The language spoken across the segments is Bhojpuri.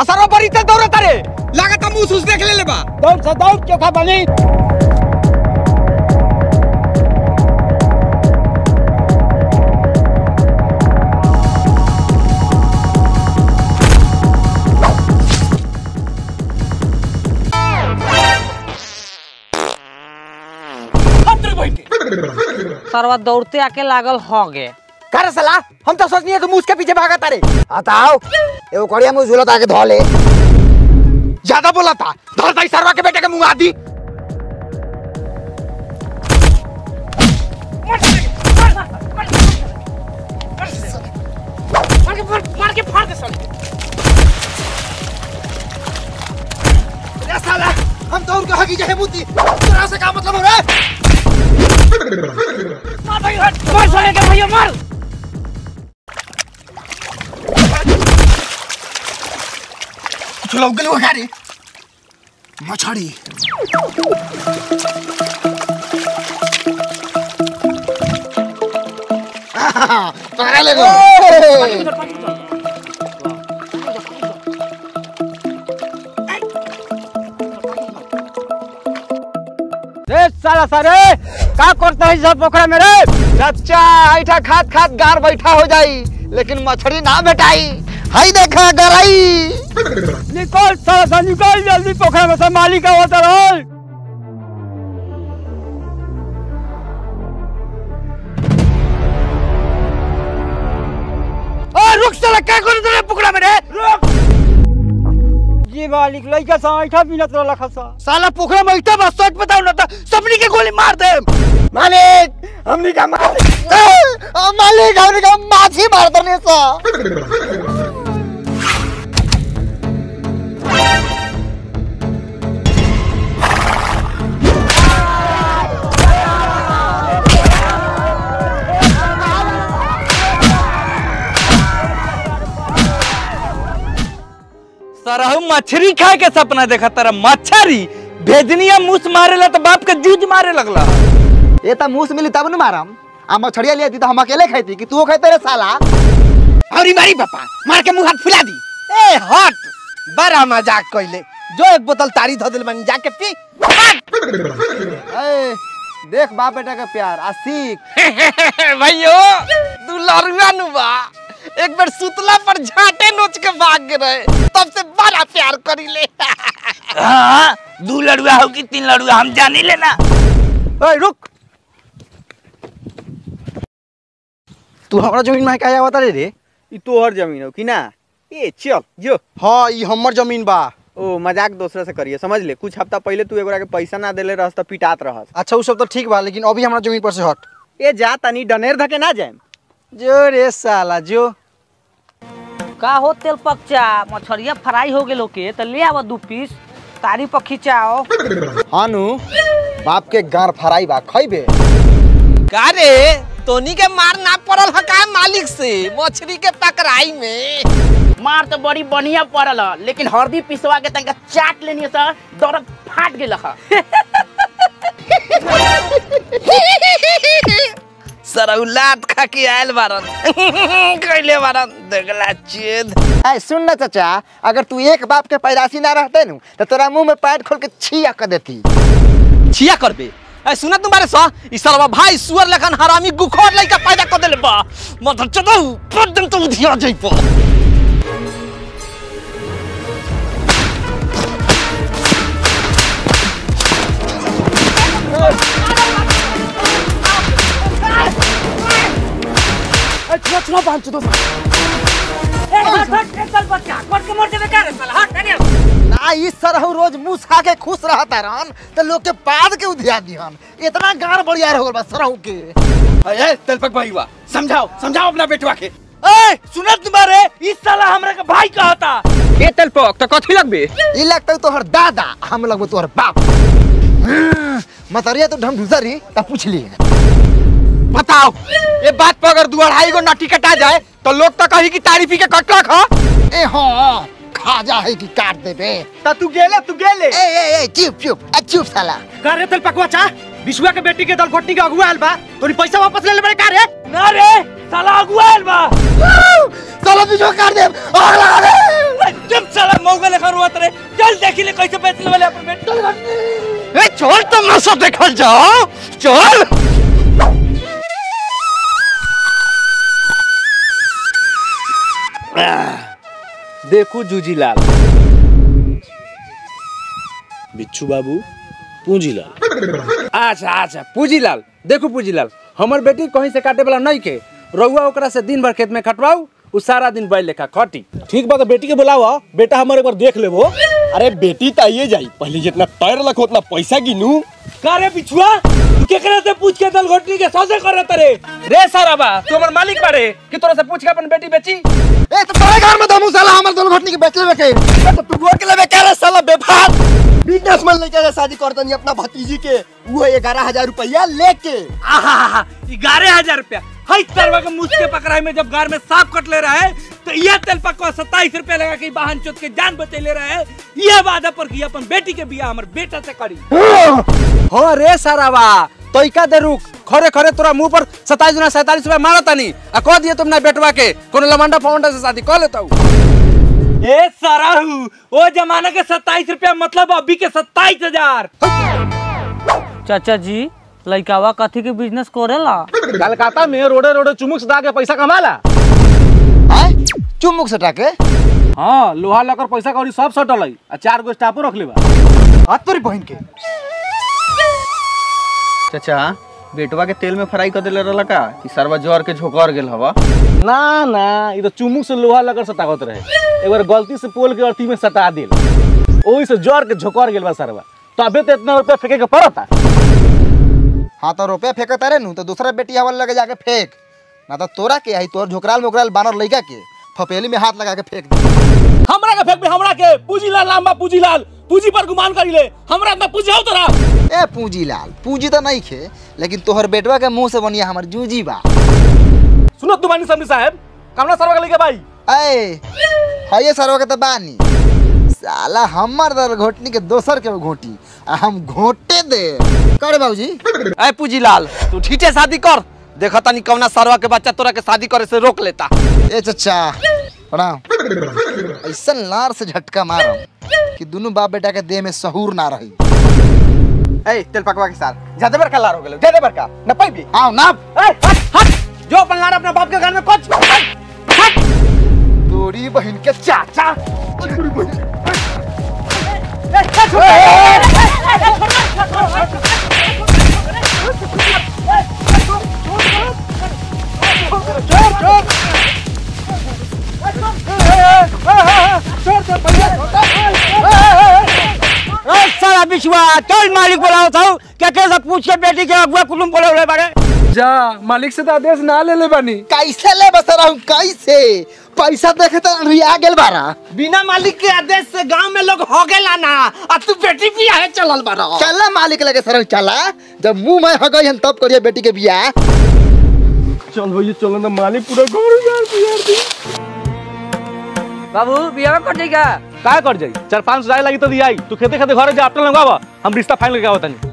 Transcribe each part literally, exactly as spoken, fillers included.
असरो पर इते दौड़त रे लागत मुंह सुस देख ले लेबा दौड़ से दौड़ चोखा बनी सरवा दौड़ते आके लागल हो गे कर साला हम तो सोचनी है तू मुझ के पीछे भागता रे हटाओ एगो कड़िया मुंह झूलता के धो ले ज्यादा बोला था धर दई सरवा के बेटे के मुंह आदि मार के मार के फाड़ दे साले साला हम तो उनका हकी जहे बूती तेरा से क्या मतलब हो रहा है मार भाई मार साले के भैया मार चलो उगल वो खा रे मछड़ी पकड़ ले गो रे साला सारे का करता है सब पोखरा में रे चाचा ऐठा खात खात गार बैठा हो जाई लेकिन मछली ना भेटाई हाय देखा गराई निकल साला सा निकल जल्दी पोखरा में से मालिक आवत रहे ओ रुक साला का करत रे पोखरा में रे रुक जी मालिक लइका सा ऐठा बिनत रहला खसा साला पोखरा में ऐठा बस सोच बताओ ना त सबनी के गोली मार दे मालिक हमनी का मार मालिक हमनी का माछी मार दने सा सरहु मछली खाए के सपना देखा तारा मछरी भेजनिया मुस मारेला तो बाप के जूझ मारे लगला ये तो मुंह से मिली तब न मारम आ मछड़िया लिया तो हम अकेले खाती कि तू खाते रे साला औरी मारी पापा मार के मुंह हाथ फुला दी ए हट बड़ा मजाक कइले जो एक बोतल तारी ध दिल बनी जाके पी ए देख बाप बेटा का प्यार आ सीख भैयो तू लरुआ नुबा एक बार सुतला पर झाटे नोच के भाग गए तब से बड़ा प्यार करी ले हां दू लड़ुआ हो कि तीन लड़ुआ हम जानी लेना ओए रुक तू हमरा जमीन में काहे आवत रे ई तोहर जमीन हो कि ना ए चल जो हां ई हमर जमीन बा ओ मजाक दूसरा से करिए समझ ले कुछ हफ्ता पहले तू एगोरा के पैसा ना देले रहस त पिटात रहस अच्छा उ सब तो ठीक बा लेकिन अभी हमरा जमीन पर से हट ए जा तनी डनेर धके ना जाएम जो रे साला जो का हो तेल पकचा मछरिया फ्राई हो गेलो के त ले आवा दू पीस तारी पर खिंचाओ हानु बाप के गार फराई बा खइबे का रे तोनी के मार ना पड़ल ह का मालिक से मछली के पकड़ाई में मार तो बड़ी बढ़िया पड़ल लेकिन हरदी पिसवा के तंका चाट लेनी सर दर्द फाट गेल ह सरौलात खा के आयल बारन कइले बारन देखला चेद ए सुन ना चाचा अगर तू एक बाप के पैदाशी ना रहते नु तो तोरा मुंह में पैर खोल के छिया कर देती छिया करबे ए सुना तुम्हारे सा ई सरवा भाई सुअर लखन हरामी गुखोर लइका पैदा कर देले बा मत चदौ पदम तो उधिया जइपो चलो बांध दो ए हट हट चल बच्चा कोट के मोड़ देबे का रे साला हट अरे ना ई सरहु रोज मुंह खा के खुश रहता रहन तो लोग के पाद के उधिया दिहन इतना गार बढ़िया हो गल बा सरहु के ए तेलपक भाईवा समझाओ समझाओ अपना बेटवा के ए सुनत तुम्हारे इस साला हमरा के भाई कहता ए तेलपक त कथि लगबे ई लगता तोहर दादा हम लगबो तोहर बाप मतरिया तो ढम ढुसरी त पूछ ली बताओ ये बात पर अगर दू अढ़ाई गो नटी कटा जाए तो लोग तो कही कि तारीफी के कटला खा ए हां खा जा है कि काट देबे त तू गेले तू गेले ए ए ए चुप चुप आ चुप साला करे तेल पकवा चा विश्वा के बेटी के दल घोटनी के अगुआ आइल बा तोरी पैसा वापस ले ले बड़े का रे ना रे साला अगुआ आइल बा साला बीजो काट दे आग लगा दे एकदम साला मौका लेखा रोत रे। चल देखी ले कैसे बेचने वाले अपन बेटी। ए चल तमाशा देखल जाओ चल। देखो जूजीलाल, बिच्छू बाबू, पूंजीलाल। अच्छा अच्छा पूंजीलाल, देखो पूंजीलाल, हमर बेटी कहीं से काटे वाला नहीं के, रउआ ओकरा से दिन भर खेत में खटवाऊ, उ सारा दिन बैल लेखा खटी। ठीक बात है, बेटी के बुलावा, बेटा हमारे एक बार देख ले वो। अरे बेटी तो आइए जाई, पहले जितना पैर लखो उतना पैसा गिनू। का रे बिछुआ, केकरा से पूछ के दल घोटनी के सौदे करत रे। रे सारा बा, तू हमर मालिक बारे कि तोरा से पूछ के अपन बेटी बेची। ए तो तोरे घर में दमू साला हमर दोनों घटनी के बेचले बेके। तो तू रोक लेबे क्या रे साला बेफात। बिजनेसमैन लेके रे शादी करतनी अपना भतीजी के, वो ग्यारह हजार रुपया लेके। आहा ग्यारह हजार रुपया हई तरवा के मुझ के पकड़ाई में जब गार में सांप कट ले रहा है तो यह तेल पकवा सत्ताईस रुपया लगा के वाहन चोत के जान बचे ले रहा है। यह वादा पर कि अपन बेटी के बियाह हमर बेटा से करी। हो रे सारा बा, तो इका दे रुक, खरे खरे तोरा मुंह पर सत्ताईस गुना सैतालीस रुपया मारा तानी आ कह दिए तुमने बेटवा के कोनो लमंडा फौंडा से शादी कर लेता हूँ। ए सराहू, वो जमाना के सत्ताईस रुपया मतलब अभी के सत्ताईस हजार। चाचा जी लइकावा कथी के बिजनेस करेला? कलकत्ता में रोडे रोडे चुमुक सटा के पैसा कमाला। हैं चुमुक सटा के? हाँ लोहा लकर पैसा कौड़ी सब सटल है, आ चार गो स्टाफो रख लेबा। हाथ तोरी बहन के। चाचा बेटवा के तेल में फ्राई कर देले रहला का कि सरवा जोर के झोकर गेल हवा? ना ना, ये तो चुमुक से लोहा लकर सटावत रहे, एक बार गलती से पोल के अर्थी में सटा दिल, ओही से जोर के झोकर गेल बा सरवा। तो अबे तो इतना रुपया फेंके के पड़ता। हाँ तो रुपया फेंकता रे नु तो दूसरा बेटी हवा लगे जाके फेंक, ना तो तोरा के आई तोर झोकराल मोकराल बानर लइका के फपेली में हाथ लगा के फेंक दे। हमरा के फेंक बे, हमरा के पूंजीलाल नाम बा, पूंजीलाल, पूंजी पर गुमान करी ले, हमरा ना पूंजी हो तोरा। ए पूंजीलाल, पूंजी तो नहीं खे, लेकिन तोहर बेटवा के मुंह से बनिया हमर जूजी बा। सुनो तुम्हारी समझी साहब, कमला सरवा के लेके भाई। ए हाये सरवा के तो बानी, साला हमर दर घोटनी के दोसर के घोटी आ हम घोटे दे करे बाबूजी। ए पूंजीलाल, तू ठीठे शादी कर, देखा तानी कौना सरवा के बच्चा तोरा के शादी करे से रोक लेता। ए चचा प्रणाम। ऐसा लार से झटका मारम कि दोनों बाप बेटा के देह में सहूर ना रही। ए तेल पकवा के साथ ज्यादा बड़का लार हो गेलो, ज्यादा बड़का न पाइबी। आओ ना ए हट हट, जो अपन लार अपने बाप के घर में कोच हट। तोरी बहन के चाचा। साला बिछुआ, चल मालिक बोलाओ था क्या कैसे पूछ के बेटी के अगुआ कुटुंब बोले ले बारे। जा मालिक से तो आदेश ना ले ले बानी। कैसे ले बसरा हूँ कैसे? पैसा देखे तो रिया गेल बारा। बिना मालिक के आदेश से गांव में लोग हो गेला ना, आ तू बेटी बियाह है चलल बारा। चला मालिक लगे सर चला, जब मुंह में हो गई हम तब करिए बेटी के बियाह। चल भैया चलो ना, मालिक पूरा घर उजाड़ दिया दी। बाबू बियाह कर देगा का कर जाई, चार पाँच जाए लगी तो दियाई, तू खेते खेते घरे जा अपना लगावा, हम रिश्ता फाइनल करके आवतनी।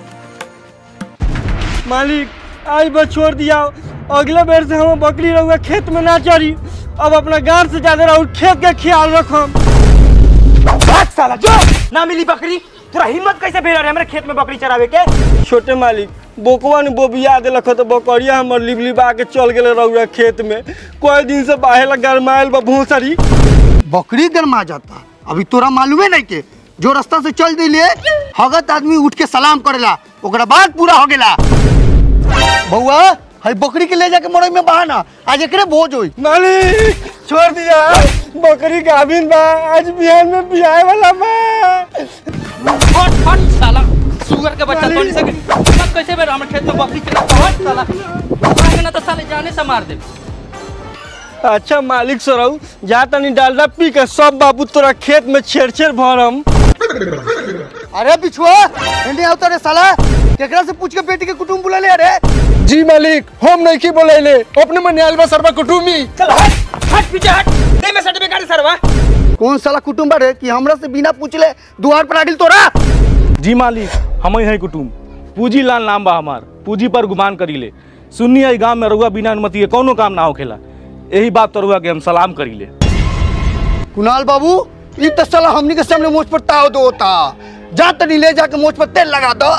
मालिक आज बस छोड़ दिया, अगले बेर से हम बकरी रहुआ खेत में ना चरी, अब अपना गांव से ज्यादा रहू खेत का ख्याल रखम। साला जो ना मिली बकरी, पूरा हिम्मत कैसे भेड़ रहे हमारे खेत में बकरी चरावे के। छोटे मालिक बोकवा ने बोबिया दिलख तो बकरिया हमर लिबलिबा के चल गेले रहुआ खेत में, कोई दिन से बाहेला गरमाइल बा भूसरी। बकरी गरमा जाता, अभी तोरा मालूमे नहीं के जो रास्ता से चल दिले हगत आदमी उठ के सलाम करेला, ओकरा बाद पूरा हो गेला। बउआ हई बकरी के ले जाके मड़ई में बहाना, आज एकरे भोज होई। मालिक छोड़ दिया, बकरी गाभिन बा, आज बिहान में बियाह वाला बा। हट हट साला, सुगर के बच्चा तोड़ सके मत कैसे बेर हमर खेत में बकरी चला। हट साला, आगे ना तो साले जाने से मार दे। अच्छा मालिक सराऊ जा तनी डालडा पी के सब बाबू तोरा खेत में छेड़ छेड़ भरम। अरे बिछुआ एंडी आवता रे साला, केकरा से पूछ के बेटी के कुटुंब बुला ले। अरे जी मालिक, हम नहीं की बोले ले, अपने मन आलबा सरवा कुटुमी। चल हट हट पीछे हट, दे में सर्टिफिकेट गाड़ी सरवा। कौन साला कुटुंब रे कि हमरा से बिना पूछले दुआर पर आगिल तोरा। जी मालिक, हम ही कुटुम्ब, पूंजीलाल नाम बा हमार, पूंजी पर गुमान करी ले। सुन्नी है गांव में रउआ बिना अनुमति के कोनो काम ना होखेला, यही बात तो रउआ के हम सलाम करी ले। कुणाल बाबू ई तो साला हमनी के सामने मुझ पर ताव दो होता। जा तनी ले जाके मुझ पर तेल लगा दो।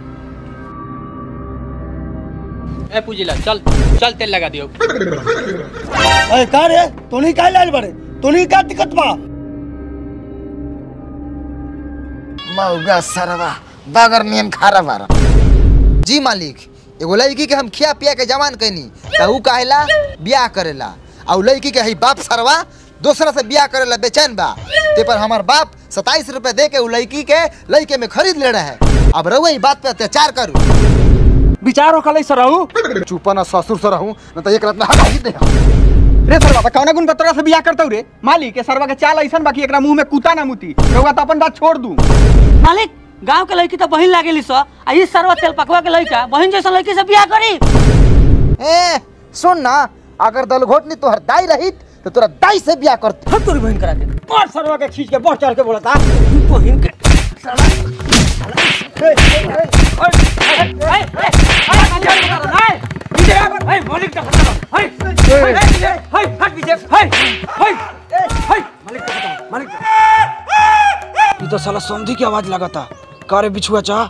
ए पूजीलाल चल चल तेल लगा दियो। अरे का रे तो नहीं का लाल बड़े तो नहीं का दिक्कत बा। मौगा सरवा बगर नियन खारा बारा। जी मालिक एगो लड़की के हम खिया पिया के जवान कैनी त ऊ काहेला ब्याह करेला और लड़की के हई बाप सरवा दूसरा से ब्याह करेला बेचैन बा। ते पर हमार बाप सताईस रुपए दे के ऊ लड़की के लड़के में खरीद ले रहा है। अब रहुआ ई बात पे अत्याचार करू विचार हो कले सरहू चुपा ना ससुर से रहूं न त एक रात में हटा ही दे। रे सरवा कौना गुण पतरा से बियाह करतौ रे मालिक के सरवा के चाल ऐसन बाकी एकरा मुंह में कुता ना मुती रहुआ त अपन बात छोड़ दू। मालिक गांव के लड़की तो बहन लागेली सो आ ई सरवा तेल पकवा के लड़का बहन जैसा लड़की से बियाह करी। ए सुन ना अगर दल घोटनी तोहर दाई रहित तो तोरा दाई से बियाह करत। तोरी बहन करा के और सरवा के खींच के बढ़ चढ़ के बोलता बहन के तू तो साला समझी की आवाज लगाता कारे बिछुआ चाह।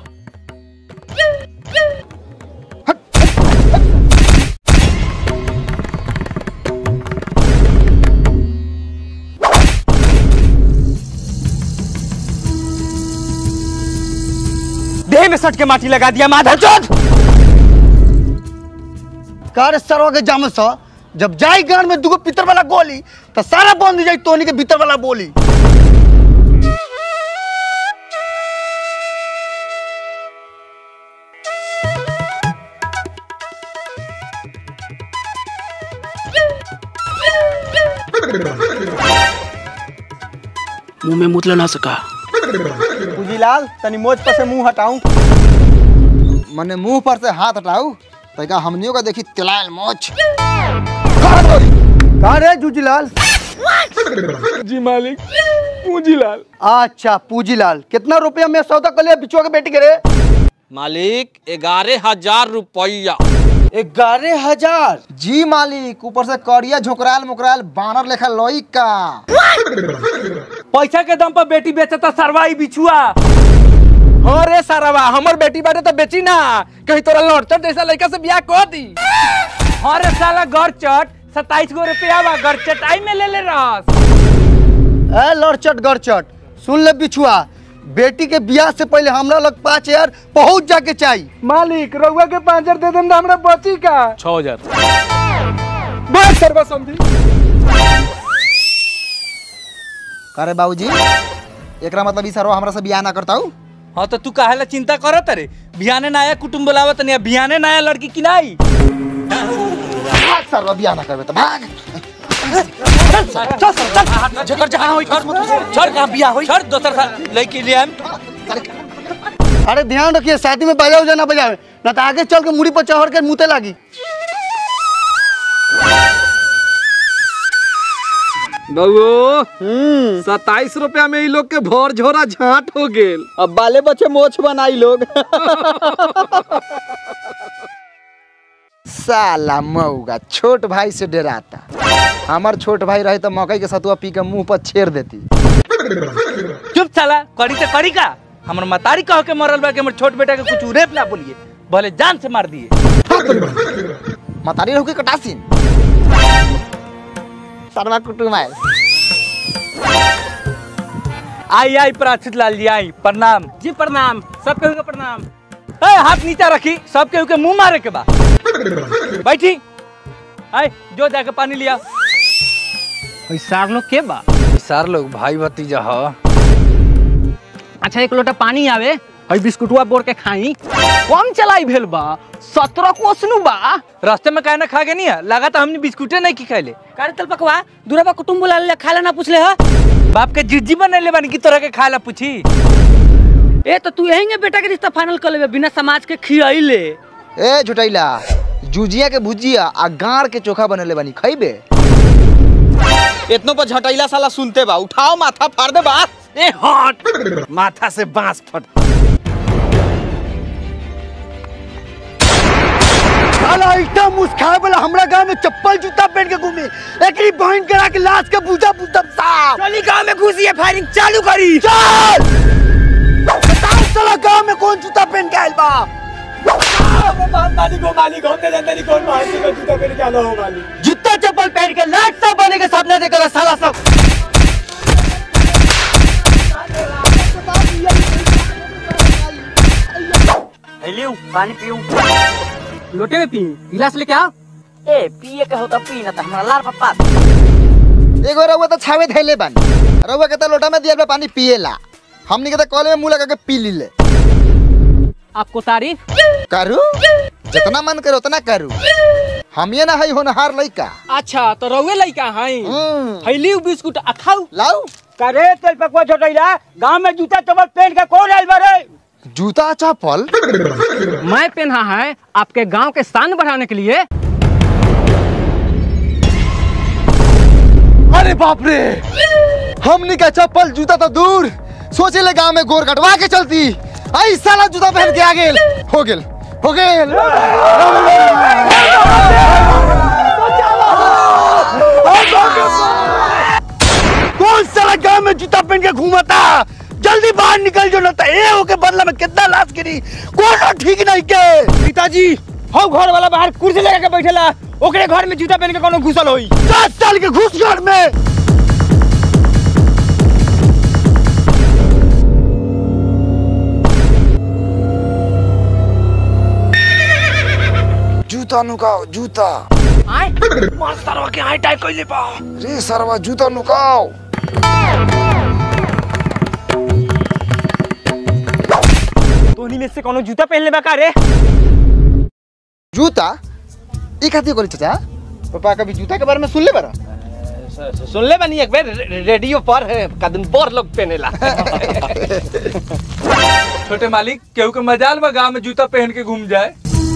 देह में सट के माटी लगा दिया माधर चोद। कार सरवा के जाम सा जब जाई गान में दुगो पितर वाला गोली तो सारा बंद जाई तोनी के भीतर वाला बोली। मुंह में मुतला ना सका। पूजीलाल तनी मोच पर से मुंह हटाऊं। मने मुंह पर से हाथ हटाऊ तैका हमनियों का देखी तिलायल मोच। का रे जूजीलाल। जी मालिक पूजीलाल। अच्छा पूजीलाल कितना रुपया में सौदा कर लिया बिचुआ के बेटी के रे। मालिक ग्यारह हजार रुपया। ग्यारह हजार जी मालिक ऊपर से करिया झोकराल मुकराल बानर लेखा लोई का। पैसा के दम पर बेटी बेचता सरवाई बिछुआ। हाँ रे सरवा हमर बेटी बाटे तो बेची ना कहीं तोरा लड़चट जैसा लड़का से ब्याह कर दी। हाँ रे साला गरचट सताईस गो रुपया बा गरचट आई में ले ले रहा। ए लड़चट गड़चट सुन ले बिछुआ बेटी के ब्याह से पहले हमरा लग पाँच हजार पहुंच जाके चाहिए। मालिक रउआ के पाँच हजार दे देम तो हमरा बची का छह हजार बस सरवा समझी। करे बाबूजी एकरा मतलब ई सरवा हमरा से बियाह ना करता हूँ। हाँ तो तू काहेला चिंता करत रे बिहाने नया कुटुंब बुलावत नहीं बिहाने नया लड़की की नहीं। भाग सरवा बियाह ना करबे तो भाग। जकर जहां होई छोड़ कहां बियाह होई छोड़ दोसर साल लड़की ले हम। अरे ध्यान रखिए शादी में बजाओ जाना बजावे ना तो आगे चल के मुड़ी पर चढ़ के मुते लागी। बउओ सताईस रुपया में ई लोग के भोर झोरा झाट हो गेल। अब बाले बच्चे मोछ बनाई लोग। साला मऊगा छोट भाई से डराता। हमार छोट भाई रहे तो मकई के सतुआ पी के मुंह पर छेड़ देती। चुप साला करी तो करी का हमर मतारी कह के मरल बा के हमर छोट बेटा के कुछ उरेप ना बोलिए भले जान से मार दिए। मतारी रहू के कटासीन सरवा कुटुम आए। आई आई प्राचित लाल जी आई प्रणाम जी प्रणाम सब केहू के प्रणाम। ए हाथ नीचा रखी सब केहू के मुंह मारे के बा। बैठी आई जो जाके पानी लिया। सार लोग के बा सार लोग भाई भतीजा ह। अच्छा एक लोटा पानी आवे हई बिस्कुटवा बोर के खाई कम चलाई भेल बा सत्रह कोसनु बा। रास्ते में कहना खा के नहीं है लगा तो हमने बिस्कुटे नहीं की खाइले। कारे तल पकवा दूरबा कुटुंब बुला ले खाला ना पूछले ह। बाप के जिज्जी बनैले बानी की तोरा के खाला पूछी। ए तो तू यहीं बेटा के रिश्ता फाइनल कर लेबे बिना समाज के खियाइले। ए झुटैला जुजिया के भुजिया आ गाड़ के चोखा बनले बानी खइबे। इतनो पर झटैला साला सुनते बा उठाओ माथा फाड़ दे बा। ए हट माथा से बांस फट। साला इतना मुस्खाए वाला हमरा गांव में चप्पल जूता पहन के घूमे एकरी बहन करा के लाश के पूजा पूजा साहब चली गांव में घुसिए फायरिंग चालू करी चल बताओ साला गांव में कौन जूता पहन के आइल बा मालिक हो मालिक हो जानते नहीं कौन मालिक का जूता पहन के आना हो मालिक जूता चप्पल पहन के लाट सब बने के सामने देखा साला सब लियो पानी पियो लोटे में पी गिलास लेके आओ। ए पिए के होता पी ना त हमरा लाल पप्पा एगो रउआ तो छावे धैले बानी रउआ के तो लोटा में दिया पानी पिएला हमनी के तो कॉले में मुंह लगा के पी लीले आपको तारीफ करू जितना मन करे उतना करू हम ये ना हई होनहार लइका। अच्छा तो रउए लइका हई हईली बिस्कुट आ खाऊ लाऊ करे तेल पकवा छोटैला गांव में जूता चप्पल पहन के कौन आइल बारे जूता चप्पल मैं पहना है आपके गांव के शान बढ़ाने के लिए। अरे बाप रे हमनी का चप्पल जूता तो दूर सोचे ले गांव में गोर कटवा के चलती आई साला जूता पहन के आ गेल हो गेल हो गेल कौन साला गांव में जूता पहन के घूमता जल्दी बाहर निकल जो ना ए होके बदला में कितना लाश गिरी कोई ठीक नहीं के पिताजी हो घर वाला बाहर कुर्सी लगा के बैठेला ओकरे घर में जूता पहन के कोनो घुसल होई दस साल के घुस घर में जूता नुकाओ जूता आए मार सरवा के हाई टाइप कइले बा रे सरवा जूता नुकाओ तोनी में से कोनो जूता पहन ले बा का रे जूता ई खातिर करी चाचा पापा कभी जूता के बारे में सुन ले बारा सुन ले बनी एक बार रेडियो पर कदम पर लोग पहनेला छोटे मालिक केहू के मजाल बा गांव में जूता पहन के घूम जाए।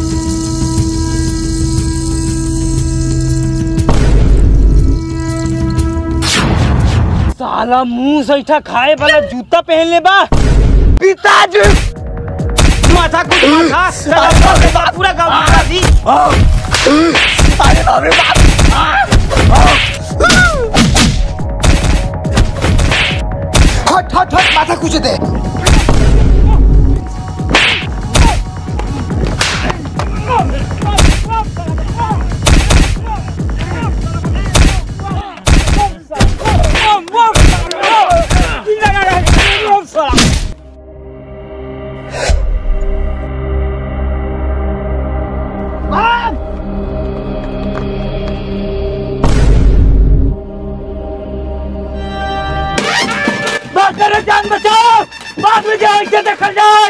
साला मुंह सैठा खाए वाला जूता पहन ले बा पिताजी माथा कुछ माथा साला के बाप पूरा गांव दिखा दी अरे बाप रे हट हट हट माथा कुछ दे जान बचाओ बाद में जाओ इसे देखल जाओ